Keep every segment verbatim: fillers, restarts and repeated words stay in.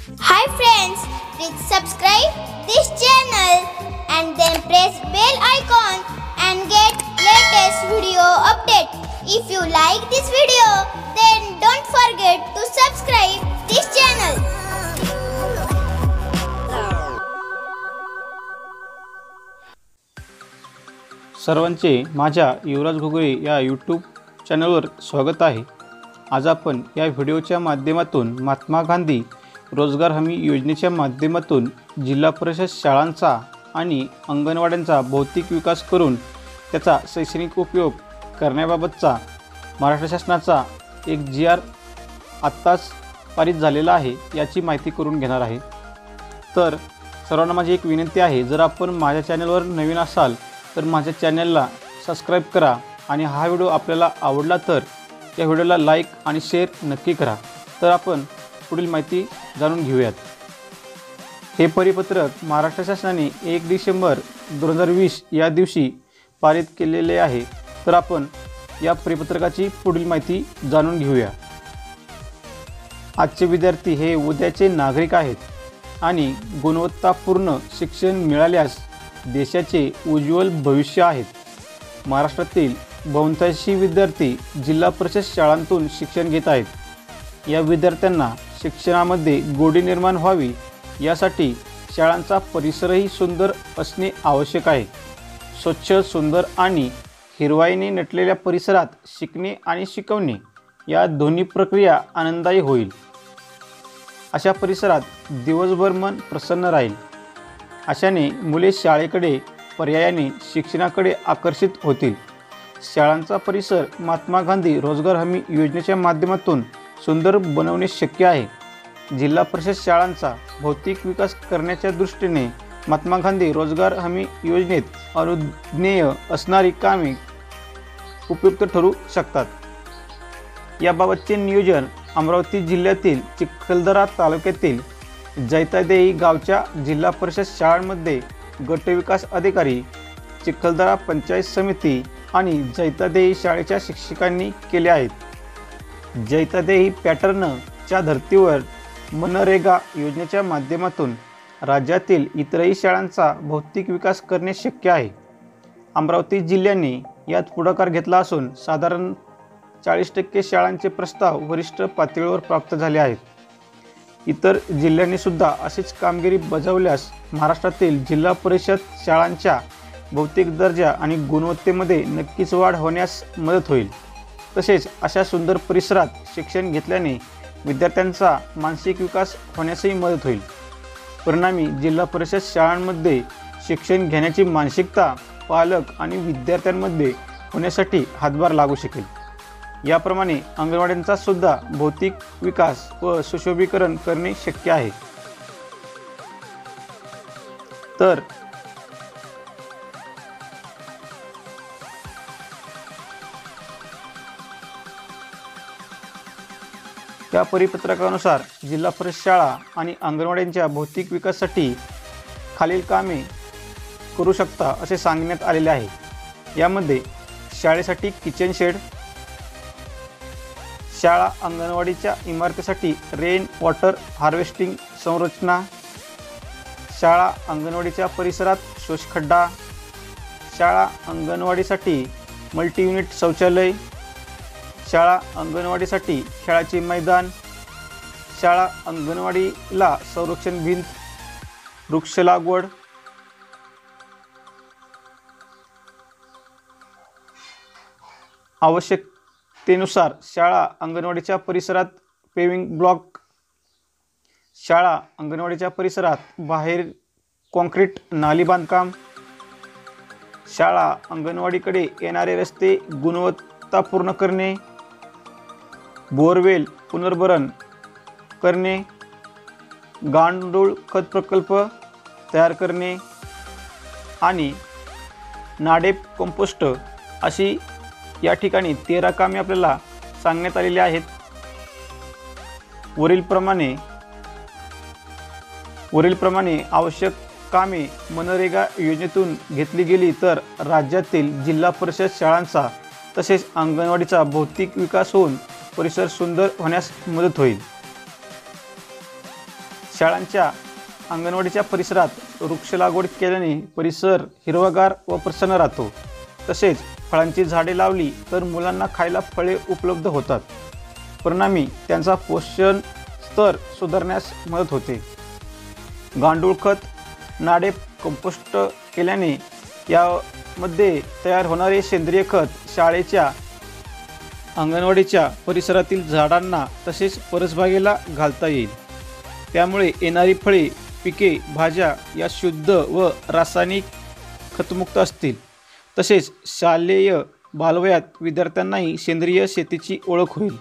Hi friends, please subscribe this channel and then press bell icon and get latest video update. If you like this video, then don't forget to subscribe this channel. सर्वांचे माझ्या युवराज घुगरे या YouTube चॅनलवर स्वागत आहे। आज आपण या व्हिडिओच्या माध्यमातून महात्मा गांधी रोजगार हमी योजनेच्या माध्यमातून जिल्हा परिषद शाळांचा आणि अंगणवाड्यांचा भौतिक विकास करून त्याचा शैक्षणिक उपयोग करण्याबाबतचा महाराष्ट्र शासनाचा एक जी आर आत्ताच पारित झालेला आहे याची माहिती करून घेणार आहे। तर सर्वांना माझी एक विनंती आहे, जर आपण माझ्या चॅनलवर नवीन असाल तर माझ्या चॅनलला सबस्क्राइब करा आणि हा व्हिडिओ आपल्याला आवडला तर या व्हिडिओला लाईक आणि शेअर नक्की करा। तर आपण पुढील माहिती जाणून घेऊयात। हे परिपत्रक महाराष्ट्र शासनाने एक डिसेंबर दोन हजार वीस या दिवशी पारित केलेले आहे। तर आपण या परिपत्रकाची पुढील माहिती जाणून घेऊया। आजचे विद्यार्थी हे उद्याचे नागरिक आहेत आणि गुणवत्तापूर्ण शिक्षण मिळाल्यास देशाचे उज्ज्वल भविष्य आहेत। महाराष्ट्रातील बहुतांशी विद्यार्थी जिल्हा परिषद शाळांतून शिक्षण घेत आहेत। या विद्यार्थ्यांना शिक्षणामध्ये गोडी निर्माण व्हावी यासाठी शाळांचा परिसरही सुंदर असणे आवश्यक आहे। स्वच्छ, सुंदर आणि हिरवाईने नटलेल्या परिसरात शिकणे आणि शिकवणे या दोन्ही प्रक्रिया आनंददायी होईल। अशा परिसरात दिवसभर मन प्रसन्न राहील। अशाने मुले शाळेकडे पर्यायाने शिक्षणाकडे आकर्षित होतील। शाळांचा परिसर महात्मा गांधी रोजगार हमी योजनेच्या माध्यमातून सुंदर बनवणे शक्य आहे। जिल्हा परिषद शाळांचा भौतिक विकास करण्याच्या दृष्टीने महात्मा गांधी रोजगार हमी योजनेत अनुज्ञेय असणारी कामे उपयुक्त ठरू शकतात। याबाबतचे नियोजन अमरावती जिल्ह्यातील चिखलदरा तालुक्यातील जैतादेई गावच्या जिल्हा परिषद शाळांमध्ये गट विकास अधिकारी, चिखलदरा पंचायत समिती आणि जैतादेई शाळेच्या शिक्षकांनी केले आहेत। जैतादेई पॅटर्नच्या धर्तीवर मनरेगा योजनेच्या माध्यमातून राज्यातील इतरही शाळांचा भौतिक विकास करणे शक्य आहे। अमरावती जिल्ह्याने यात पुढाकार घेतला असून साधारण चाळीस टक्के शाळांचे प्रस्ताव वरिष्ठ पातळीवर प्राप्त झाले आहेत। इतर जिल्ह्यांनी सुद्धा अशीच कामगिरी बजावल्यास महाराष्ट्रातील जिल्हा परिषद शाळांच्या भौतिक दर्जा आणि गुणवत्तेमध्ये नक्कीच वाढ होण्यास मदत होईल। तसेच अशा सुंदर परिसरात शिक्षण घेतल्याने विद्यार्थ्यांचा मानसिक विकास होण्यासही मदत होईल। परिणामी जिल्हा परिषद शाळांमध्ये शिक्षण घेण्याची मानसिकता पालक आणि विद्यार्थ्यांमध्ये होण्यासाठी हातभार लागू शकेल। याप्रमाणे अंगणवाड्यांचा सुद्धा भौतिक विकास व सुशोभीकरण करणे शक्य आहे। तर या परिपत्रकानुसार जिल्हा परिषद शाळा आणि अंगणवाड्यांच्या भौतिक विकासासाठी खालील कामे करू शकता असे सांगण्यात आलेले आहे। यामध्ये शाळेसाठी किचन शेड, शाळा अंगणवाडीच्या इमारतीसाठी रेन वॉटर हार्वेस्टिंग संरचना, शाळा अंगणवाडीच्या परिसरात शोषखड्डा, शाळा अंगणवाडीसाठी मल्टी युनिट शौचालय, शाळा अंगणवाडीसाठी खेळाचे मैदान, शाळा अंगणवाडीला संरक्षण भिंत, वृक्ष लागवड, आवश्यकतेनुसार शाळा अंगणवाडीच्या परिसरात पेविंग ब्लॉक, शाळा अंगणवाडीच्या परिसरात बाहेर कॉन्क्रीट नाली बांधकाम, शाळा अंगणवाडीकडे येणारे रस्ते गुणवत्तापूर्ण करणे, बोरवेल पुनर्भरण करणे, गांडूळ खत प्रकल्प तयार करणे आणि नाडेप कंपोस्ट अशी या ठिकाणी तेरा कामे आपल्याला सांगण्यात आलेली आहेत। वरीलप्रमाणे वरीलप्रमाणे आवश्यक कामे मनरेगा योजनेतून घेतली गेली तर राज्यातील जिल्हा परिषद शाळांचा तसेच अंगणवाडीचा भौतिक विकास होऊन परिसर सुंदर होण्यास मदत होईल। शाळांच्या अंगणवाडीच्या परिसरात वृक्ष लागवड केल्याने परिसर हिरवागार व प्रसन्न राहतो। तसेच फळांची झाडे लावली तर मुलांना खायला फळे उपलब्ध होतात, परिणामी त्यांचा पोषण स्तर सुधारण्यास मदत होते। गांडूळ खत, नाडे कंपोस्ट केल्याने यामध्ये तयार होणारे सेंद्रिय खत शाळेच्या अंगणवाडीच्या परिसरातील झाडांना तसेच परसबागेला घालता येईल। त्यामुळे येणारी फळे, पिके, भाज्या या शुद्ध व रासायनिक खतमुक्त असतील। तसेच शालेय बालवयात विद्यार्थ्यांनाही सेंद्रिय शेतीची ओळख होईल।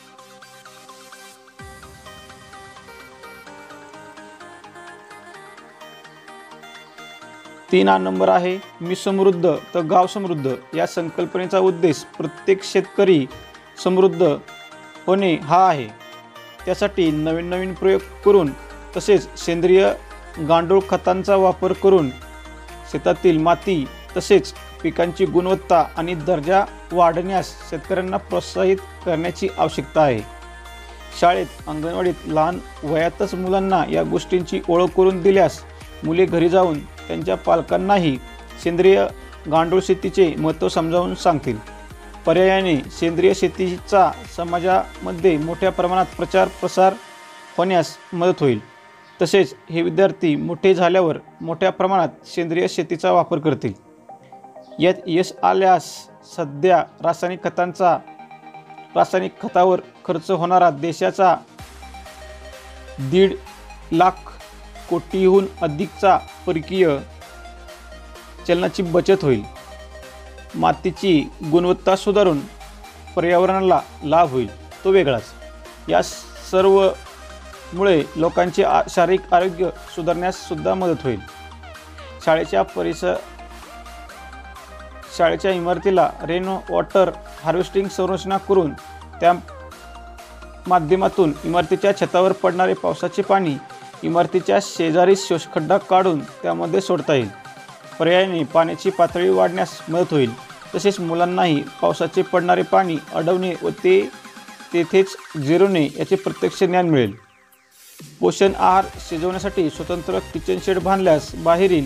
तीन नंबर आहे मी समृद्ध तर गाव समृद्ध। या संकल्पनेचा उद्देश प्रत्येक शेतकरी समृद्ध होणे हा आहे। त्यासाठी नवीन नवीन प्रयोग करून तसेच सेंद्रिय गांडूळ खतांचा वापर करून शेतातील माती तसेच पिकांची गुणवत्ता आणि दर्जा वाढवण्यास शेतकऱ्यांना प्रोत्साहित करण्याची आवश्यकता आहे। शाळेत, अंगणवाडीत लहान वयातच मुलांना या गोष्टींची ओळख करून दिल्यास मुले घरी जाऊन त्यांच्या पालकांनाही सेंद्रिय गांडूळ शेतीचे महत्त्व समजावून सांगतील। पर्यायाने सेंद्रिय शेतीचा समाजामध्ये मोठ्या प्रमाणात प्रचार प्रसार होण्यास मदत होईल। तसेच हे विद्यार्थी मोठे झाल्यावर मोठ्या प्रमाणात सेंद्रिय शेतीचा वापर करतील। यात यश आल्यास सध्या रासायनिक खतांचा रासायनिक खतावर खर्च होणारा देशाचा दीड लाख कोटीहून अधिकचा परकीय चलनाची बचत होईल। मातीची गुणवत्ता सुधारून पर्यावरणाला लाभ होईल तो वेगळाच। या सर्वमुळे लोकांचे आ शारीरिक आरोग्य सुधारण्यास सुद्धा मदत होईल। शाळेच्या परिसर शाळेच्या इमारतीला रेन वॉटर हार्वेस्टिंग संरचना करून त्या माध्यमातून इमारतीच्या छतावर पडणारे पावसाचे पाणी इमारतीच्या शेजारी शोषखड्डा काढून त्यामध्ये सोडता येईल। पर्यायाने पाण्याची पातळी वाढण्यास मदत होईल। तसेच मुलांनाही पावसाचे पडणारे पाणी अडवणे व ते तेथेच जिरवणे याचे प्रत्यक्ष ज्ञान मिळेल। पोषण आहार शिजवण्यासाठी स्वतंत्र किचन शेड बांधल्यास बाहेरील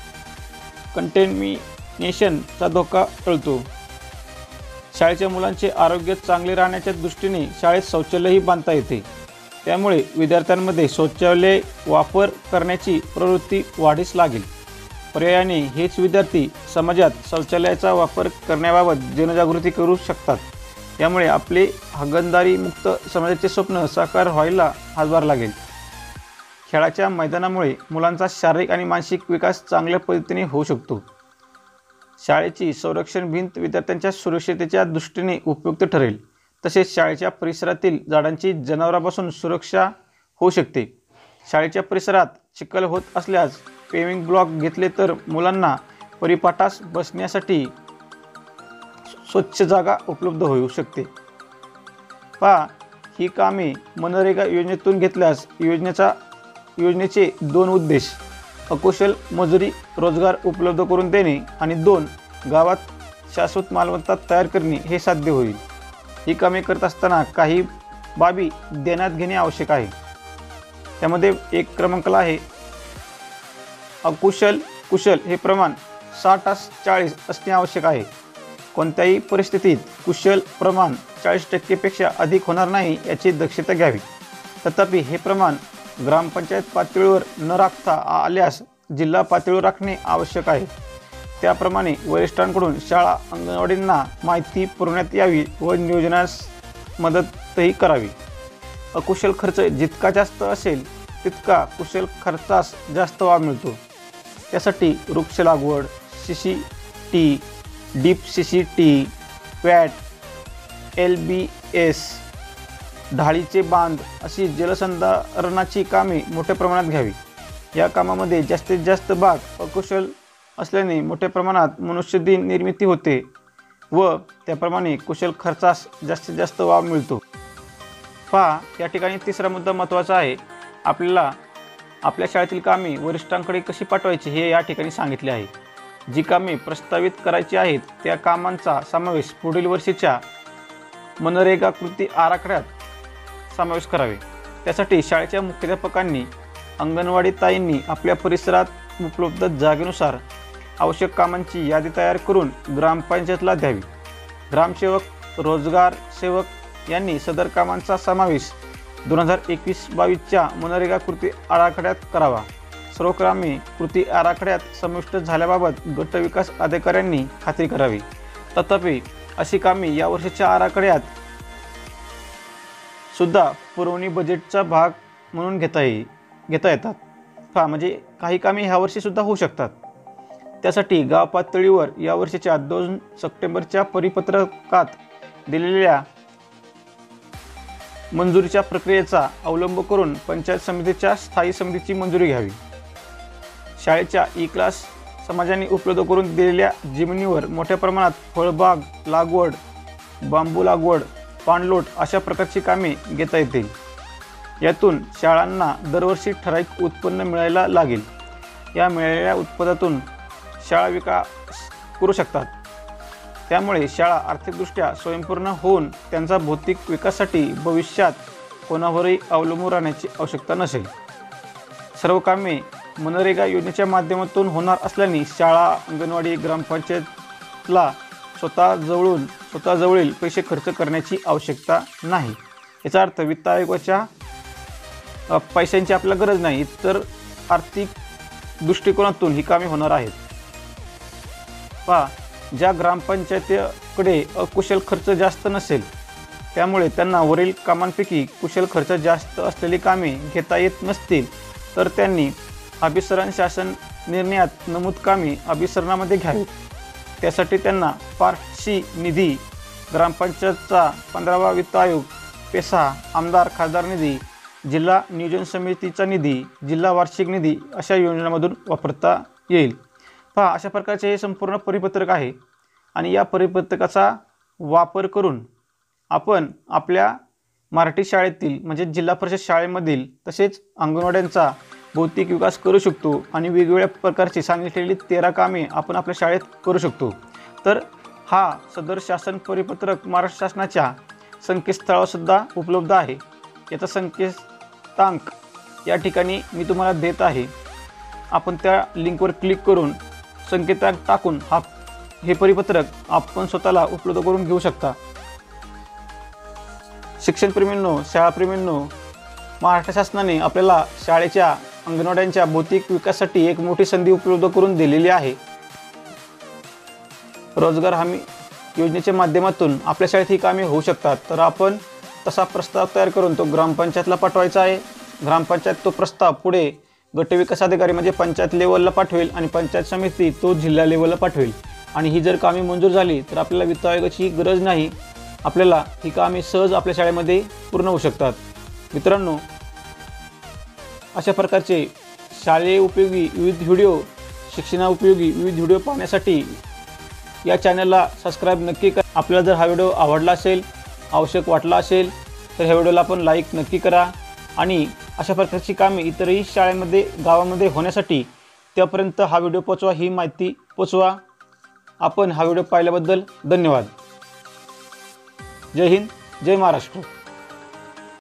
कंटेमिनेशनचा धोका टळतो। शाळेच्या मुलांचे आरोग्य चांगले राहण्याच्या दृष्टीने शाळेत शौचालयही बांधता येते। त्यामुळे विद्यार्थ्यांमध्ये शौचालय वापर करण्याची प्रवृत्ती वाढीस लागेल। पर्यायाने हेच विद्यार्थी समाजात शौचालयाचा वापर करण्याबाबत जनजागृती करू शकतात। यामुळे आपले हागणदारी मुक्त समाजाचे स्वप्न साकार व्हायला हातभार लागेल। खेळाच्या मैदानामुळे मुलांचा शारीरिक आणि मानसिक विकास चांगल्या पद्धतीने होऊ शकतो। शाळेची संरक्षण भिंत विद्यार्थ्यांच्या सुरक्षिततेच्या दृष्टीने उपयुक्त ठरेल। तसेच शाळेच्या परिसरातील झाडांची जनावरांपासून सुरक्षा होऊ शकते। शाळेच्या परिसरात चिखल होत असल्यास पेविंग ब्लॉक घेतले तर मुलांना परिपाठास बसण्यासाठी स्वच्छ जागा उपलब्ध होऊ शकते। पहा, ही कामे मनरेगा योजनेतून घेतल्यास योजनेचा योजनेचे दोन उद्देश अकुशल मजुरी रोजगार उपलब्ध करून देणे आणि दोन गावात शाश्वत मालमत्ता तयार करणे हे साध्य होईल। ही कामे करत असताना काही बाबी ध्यानात घेणे आवश्यक आहे। त्यामध्ये एक क्रमांकाला आहे अकुशल कुशल हे प्रमाण साठ चाळीस असणे आवश्यक आहे। कोणत्याही परिस्थितीत कुशल प्रमाण चाळीस टक्केपेक्षा अधिक होणार नाही याची दक्षता घ्यावी। तथापि हे प्रमाण ग्रामपंचायत पातळीवर न राखता आल्यास जिल्हा पातळीवर राखणे आवश्यक आहे। त्याप्रमाणे वरिष्ठांकडून शाळा अंगणवाडींना माहिती पुरवण्यात यावी व नियोजनास मदतही करावी। अकुशल खर्च जितका जास्त असेल तितका कुशल खर्चास जास्त वाव मिळतो। त्यासाठी वृक्ष लागवड, C C T, deep C C T, पॅट, एल बी एस, ढाळीचे बांध अशी जलसंधारणाची कामे मोठ्या प्रमाणात घ्यावी। या कामामध्ये जास्तीत जास्त भाग अकुशल असल्याने मोठ्या प्रमाणात मनुष्यदिन निर्मिती होते व त्याप्रमाणे कुशल खर्चास जास्तीत जास्त वाव मिळतो। पहा, या ठिकाणी तिसरा मुद्दा महत्त्वाचा आहे। आपल्याला आपल्या शाळेतील कामे वरिष्ठांकडे कशी पाठवायची हे या ठिकाणी सांगितले आहे। जी कामे प्रस्तावित करायची आहेत त्या कामांचा समावेश पुढील वर्षीच्या मनरेगा कृती आराखड्यात समावेश करावे। त्यासाठी शाळेच्या मुख्याध्यापकांनी अंगणवाडी ताईंनी आपल्या परिसरात उपलब्ध जागेनुसार आवश्यक कामांची यादी तयार करून ग्रामपंचायतला द्यावी। ग्रामसेवक रोजगार सेवक यांनी सदर कामांचा समावेश दोन हजार एकवीस बावीसच्या मनरेगा कृती आराखड्यात करावा। सर्व कामे कृती आराखड्यात समाविष्ट झाल्याबाबत गट विकास अधिकाऱ्यांनी खात्री करावी। तथापि अशी कामे यावर्षीच्या आराखड्यात सुद्धा पुरवणी बजेटचा भाग म्हणून घेता ये घेता येतात हा म्हणजे काही कामे ह्या वर्षी सुद्धा होऊ शकतात। त्यासाठी गाव पातळीवर यावर्षीच्या दोन सप्टेंबरच्या परिपत्रकात दिलेल्या मंजुरीच्या प्रक्रियेचा अवलंब करून पंचायत समितीच्या स्थायी समितीची मंजुरी घ्यावी। शाळेच्या ई क्लास समाजाने उपलब्ध करून दिलेल्या जमिनीवर मोठ्या प्रमाणात फळबाग लागवड, बांबू लागवड, पाणलोट अशा प्रकारची कामे घेता येतील। यातून शाळांना दरवर्षी ठराविक उत्पन्न मिळायला लागेल। या मिळालेल्या उत्पन्नातून शाळा विकास करू शकतात। त्यामुळे शाळा आर्थिकदृष्ट्या स्वयंपूर्ण होऊन त्यांचा भौतिक विकासासाठी भविष्यात कोणावरही अवलंबून राहण्याची आवश्यकता नसेल। सर्व कामे मनरेगा योजनेच्या माध्यमातून होणार असल्याने शाळा अंगणवाडी ग्रामपंचायतला स्वतः जवळून स्वतः जवळील पैसे खर्च करण्याची आवश्यकता नाही। याचा अर्थ वित्त आयोगाच्या पैशांची आपल्याला गरज नाही, तर आर्थिक दृष्टिकोनातून ही कामे होणार आहेत। पहा, ज्या ग्रामपंचायतीकडे अकुशल खर्च जास्त नसेल त्यामुळे त्यांना वरील कामांपैकी कुशल खर्च जास्त असलेली कामे घेता येत नसतील तर त्यांनी अभिसरण शासन निर्णयात नमूद कामे अभिसरणामध्ये घ्यावीत। त्यासाठी त्यांना पार्ट सी निधी, ग्रामपंचायतचा पंधरावा वित्त आयोग, पेसा, आमदार खासदार निधी, जिल्हा नियोजन समितीचा निधी, जिल्हा वार्षिक निधी अशा योजनांमधून वापरता येईल। पहा, अशा प्रकारचे हे संपूर्ण परिपत्रक आहे आणि या परिपत्रकाचा वापर करून आपण आपल्या मराठी शाळेतील म्हणजे जिल्हा परिषद शाळेमधील तसेच अंगणवाड्यांचा भौतिक विकास करू शकतो आणि वेगवेगळ्या प्रकारची सांगितलेली तेरा कामे आपण आपल्या शाळेत करू शकतो। तर हा सदर शासन परिपत्रक महाराष्ट्र शासनाच्या संकेतस्थळावर सुद्धा उपलब्ध आहे। याचा संकेतांक या ठिकाणी मी तुम्हाला देत आहे। आपण त्या लिंकवर क्लिक करून संकेतांक टाकून हा हे परिपत्रक आपण स्वतःला उपलब्ध करून घेऊ शकता। शिक्षणप्रेमींनो, शाळाप्रेमींनो, महाराष्ट्र शासनाने आपल्याला शाळेच्या अंगणवाड्यांच्या भौतिक विकासासाठी एक मोठी संधी उपलब्ध करून दिलेली आहे। रोजगार हमी योजनेच्या माध्यमातून आपल्या शाळेत ही कामे होऊ शकतात। तर आपण तसा प्रस्ताव तयार करून तो ग्रामपंचायतला पाठवायचा आहे। ग्रामपंचायत तो प्रस्ताव पुढे गट विकास अधिकारी म्हणजे पंचायत लेवलला पाठवेल आणि पंचायत समिती तो जिल्हा लेवलला पाठवेल आणि ही जर कामे मंजूर झाली तर आपल्याला वित्त आयोगाची गरज नाही, आपल्याला ही कामे सहज आपल्या शाळेमध्ये पूर्ण होऊ शकतात। मित्रांनो, अशा प्रकारचे शालेय उपयोगी विविध व्हिडिओ, शिक्षणाउपयोगी विविध व्हिडिओ पाहण्यासाठी या चॅनलला सबस्क्राईब नक्की करा। आपल्याला जर हा व्हिडिओ आवडला असेल, आवश्यक वाटला असेल तर ह्या व्हिडिओला आपण लाईक नक्की करा आणि अशा प्रकारची कामे इतरही शाळेमध्ये गावामध्ये होण्यासाठी त्यापर्यंत हा व्हिडिओ पोचवा, ही माहिती पोचवा। आपण हा व्हिडिओ पाहिल्याबद्दल धन्यवाद। जय हिंद, जय महाराष्ट्र।